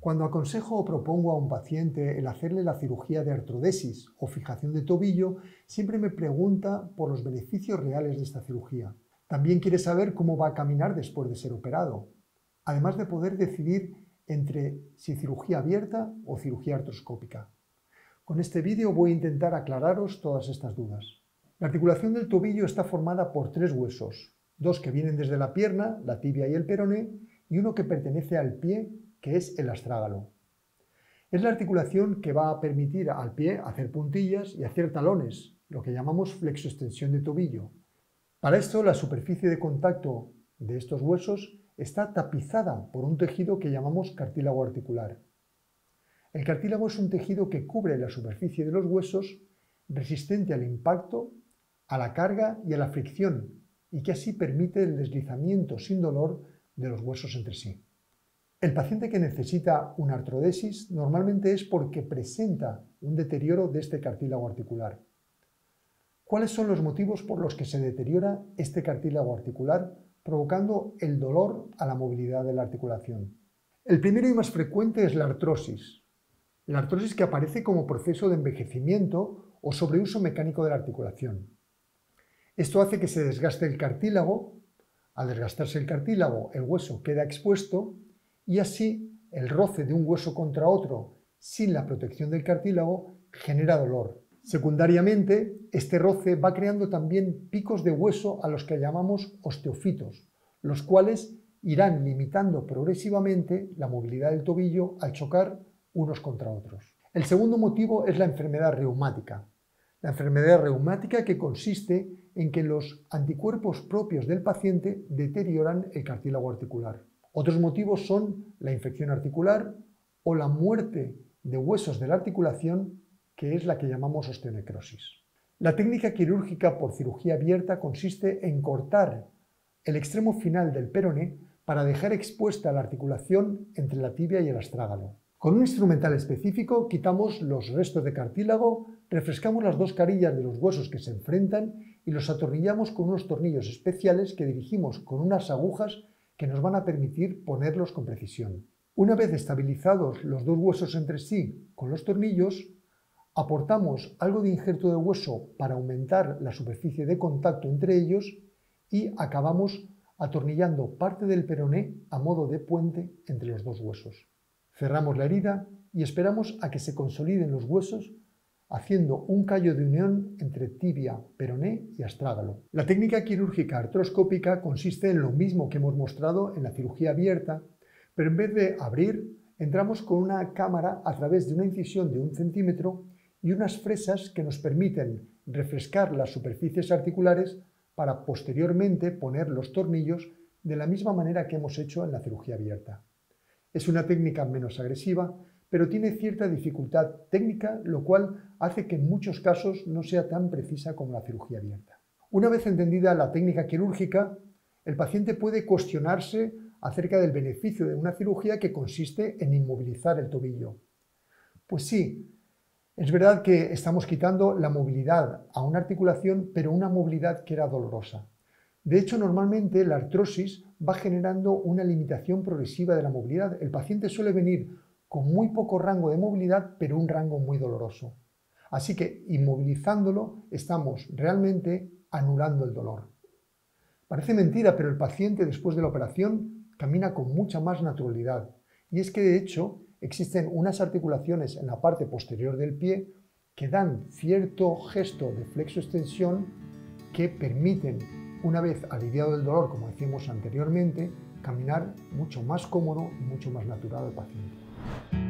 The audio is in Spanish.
Cuando aconsejo o propongo a un paciente el hacerle la cirugía de artrodesis o fijación de tobillo, siempre me pregunta por los beneficios reales de esta cirugía. También quiere saber cómo va a caminar después de ser operado, además de poder decidir entre si cirugía abierta o cirugía artroscópica. Con este vídeo voy a intentar aclararos todas estas dudas. La articulación del tobillo está formada por tres huesos, dos que vienen desde la pierna, la tibia y el peroné, y uno que pertenece al pie, que es el astrágalo. Es la articulación que va a permitir al pie hacer puntillas y hacer talones, lo que llamamos flexoextensión de tobillo. Para esto, la superficie de contacto de estos huesos está tapizada por un tejido que llamamos cartílago articular. El cartílago es un tejido que cubre la superficie de los huesos, resistente al impacto, a la carga y a la fricción, y que así permite el deslizamiento sin dolor de los huesos entre sí. El paciente que necesita una artrodesis normalmente es porque presenta un deterioro de este cartílago articular. ¿Cuáles son los motivos por los que se deteriora este cartílago articular, provocando el dolor a la movilidad de la articulación? El primero y más frecuente es la artrosis. La artrosis que aparece como proceso de envejecimiento o sobreuso mecánico de la articulación. Esto hace que se desgaste el cartílago. Al desgastarse el cartílago, el hueso queda expuesto y así el roce de un hueso contra otro sin la protección del cartílago genera dolor. Secundariamente, este roce va creando también picos de hueso a los que llamamos osteofitos, los cuales irán limitando progresivamente la movilidad del tobillo al chocar unos contra otros. El segundo motivo es la enfermedad reumática. La enfermedad reumática que consiste en que los anticuerpos propios del paciente deterioran el cartílago articular. Otros motivos son la infección articular o la muerte de huesos de la articulación, que es la que llamamos osteonecrosis. La técnica quirúrgica por cirugía abierta consiste en cortar el extremo final del peroné para dejar expuesta la articulación entre la tibia y el astrágalo. Con un instrumental específico quitamos los restos de cartílago, refrescamos las dos carillas de los huesos que se enfrentan y los atornillamos con unos tornillos especiales que dirigimos con unas agujas que nos van a permitir ponerlos con precisión. Una vez estabilizados los dos huesos entre sí con los tornillos, aportamos algo de injerto de hueso para aumentar la superficie de contacto entre ellos y acabamos atornillando parte del peroné a modo de puente entre los dos huesos. Cerramos la herida y esperamos a que se consoliden los huesos haciendo un callo de unión entre tibia, peroné y astrágalo. La técnica quirúrgica artroscópica consiste en lo mismo que hemos mostrado en la cirugía abierta, pero en vez de abrir, entramos con una cámara a través de una incisión de 1 centímetro y unas fresas que nos permiten refrescar las superficies articulares para posteriormente poner los tornillos de la misma manera que hemos hecho en la cirugía abierta. Es una técnica menos agresiva, pero tiene cierta dificultad técnica, lo cual hace que en muchos casos no sea tan precisa como la cirugía abierta. Una vez entendida la técnica quirúrgica, el paciente puede cuestionarse acerca del beneficio de una cirugía que consiste en inmovilizar el tobillo. Pues sí, es verdad que estamos quitando la movilidad a una articulación, pero una movilidad que era dolorosa. De hecho, normalmente la artrosis va generando una limitación progresiva de la movilidad. El paciente suele venir con muy poco rango de movilidad, pero un rango muy doloroso. Así que, inmovilizándolo, estamos realmente anulando el dolor. Parece mentira, pero el paciente después de la operación camina con mucha más naturalidad. Y es que, de hecho, existen unas articulaciones en la parte posterior del pie que dan cierto gesto de flexoextensión que permiten, una vez aliviado el dolor, como decíamos anteriormente, caminar mucho más cómodo y mucho más natural al paciente.